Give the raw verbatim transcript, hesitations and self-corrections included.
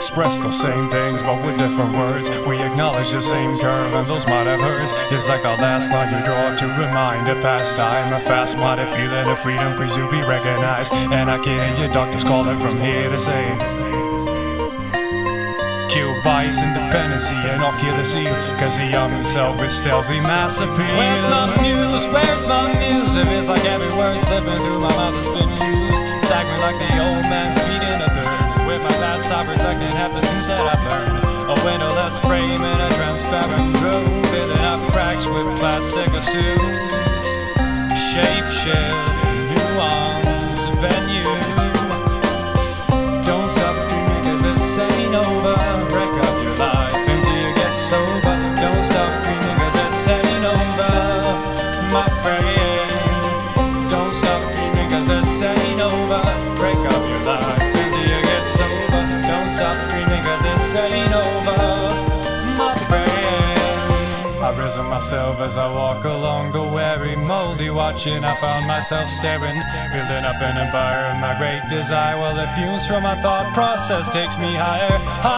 express the same things, but with different words. We acknowledge the same curve, and those might have hurts. It's like the last line you draw to remind a past time. A fast-minded feeling of freedom, please you be recognized. And I can hear your doctors calling from here to say, kill bias, independency, and I'll kill the seal, cause the young himself is stealthy mass appeal. Where's my muse? Where's my muse? If it's like every word slipping through my mouth has been used, staggering like the old man feeding a third. With my past I reflecting half the things that I've learned. A windowless frame in a transparent room, filling up cracks with plastic assumes. Shape shift, nuance, venue. Don't stop dreaming cause this ain't over. Break up your life until you get sober. Don't stop dreaming cause this ain't over, my friend. Don't stop dreaming cause this ain't over. Break up your life until you get sober. Don't stop dreaming cause this ain't over, my friend. I've risen myself as I walk along the weary, moldy watching. I found myself staring, building up an empire of my great desire. Well, the fumes from my thought process takes me higher.